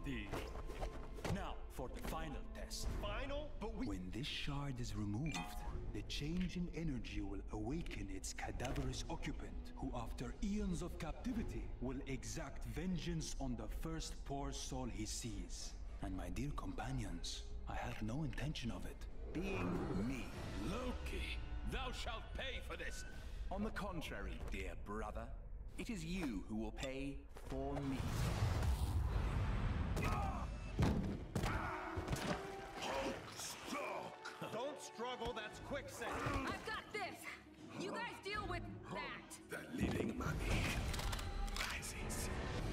Deal. Now, for the final test. Final? But When this shard is removed, the change in energy will awaken its cadaverous occupant, who after eons of captivity will exact vengeance on the first poor soul he sees. And my dear companions, I have no intention of it being me. Loki, thou shalt pay for this. On the contrary, dear brother, it is you who will pay for me. don't struggle, that's quicksand. I've got this! You guys deal with that! The living mummy rises.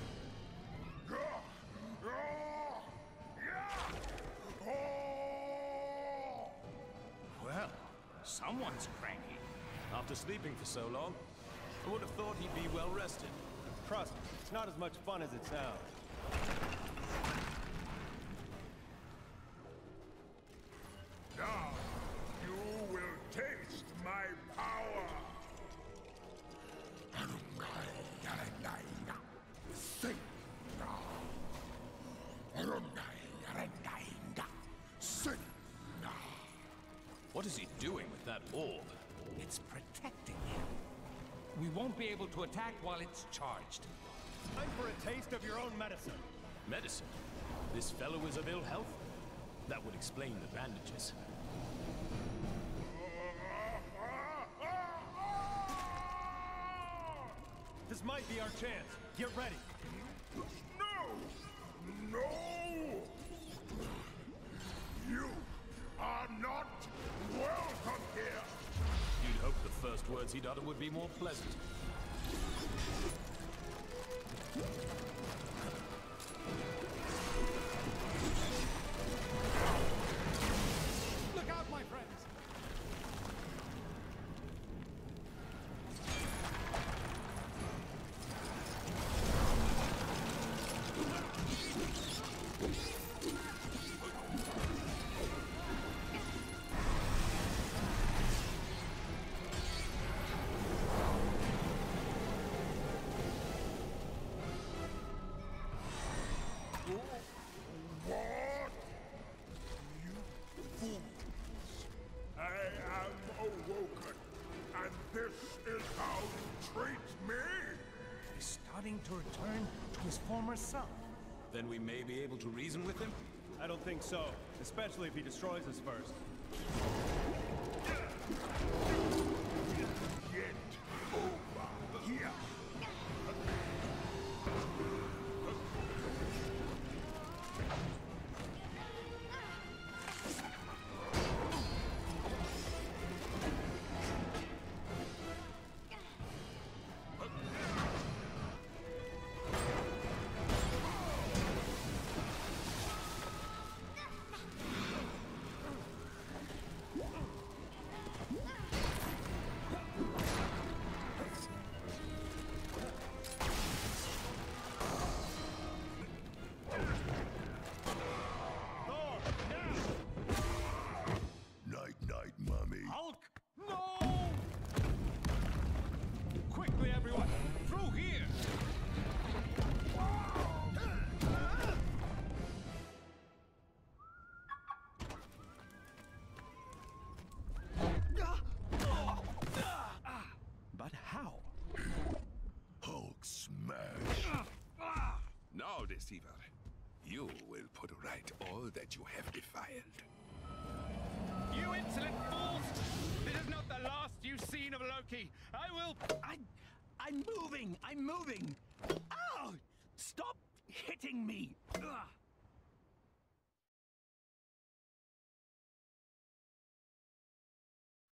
Well, someone's cranky. After sleeping for so long, I would have thought he'd be well rested. Trust me, it's not as much fun as it sounds. Now, you will taste my power! What is he doing with that orb? It's protecting him. We won't be able to attack while it's charged. Time for a taste of your own medicine. Medicine? This fellow is of ill health? That would explain the bandages. This might be our chance. Get ready. No! No! You are not welcome here! You'd hope the first words he'd utter would be more pleasant. Look out, my friends! What? You fools! I am awoken, and this is how you treat me? He's starting to return to his former self. Then we may be able to reason with him? I don't think so, especially if he destroys us first. Get over here! Night-night, mummy. Hulk! No! Quickly, everyone! Through here! But how? Hulk smash. Now, deceiver, you will put right all that you have defiled. You insolent fools! This is not the last you've seen of Loki! I'm moving! I'm moving! Ow! Stop hitting me! Ugh.